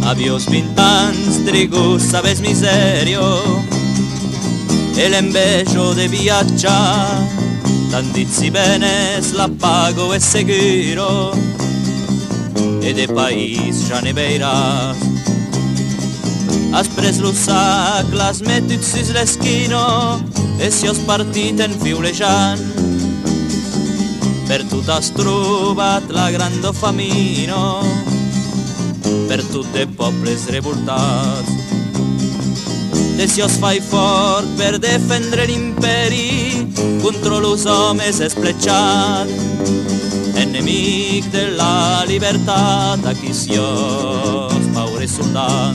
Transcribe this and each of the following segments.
Avios 20 anys trigo sabes miserio e l'envejo de viatjar, t'han dit si venes la pago e seguiro e de país ja ne veiràs. Has pres lo sac, l'has metut sus l'esquino e si has partit enfiulejant. Per tu t'has trobat la grande famino, per tot de pobles revoltats. De si os fai fort per defendre l'imperi contro los homes espletxat, enemic de la libertat, aquí si os paure soldat.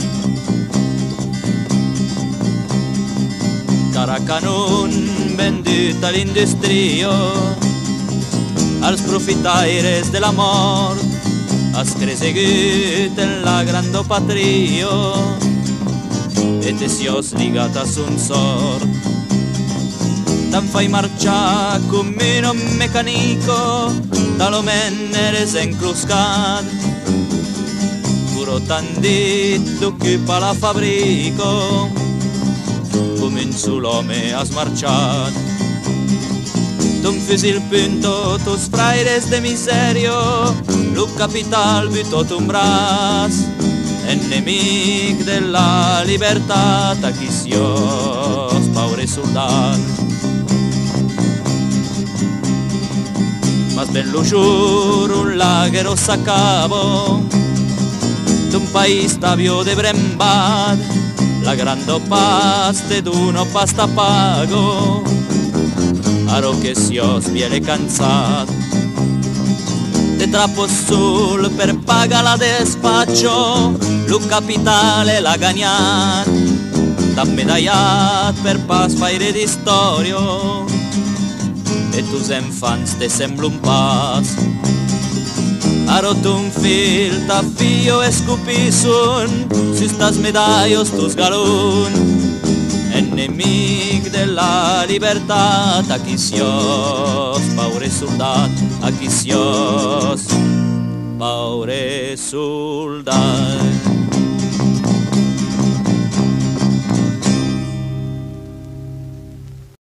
Cara canon vendut a l'industrio, als profitaires de la mort, has cresegut en la grande patrio e te si os ligat a son sort. Te'n fai marxar come un mecanico, da lo men eres encruscat. Puro t'han dit d'occupa la fabrico, come un sol home has marxat. D'un fusil punto tus fraires de miserio, lo capital butó un braç, enemic de la libertat, aquí si os paure soldat. Mas ben lo juro, un laguero s'acabo, d'un país tabio de brembat, la grande paste d'uno pasta pago, aro che si os viene cansat. De trapos sul per paga la despaccio, lo capitale l'ha gagnat, t'han medallat per pas faire d'istorio, e tus enfants te sembla un pas. Aro un fil t'affio escupissun, si stas medallos tus galun, enemic de la libertat, aquí si os paure soldat, aquí si os paure soldat.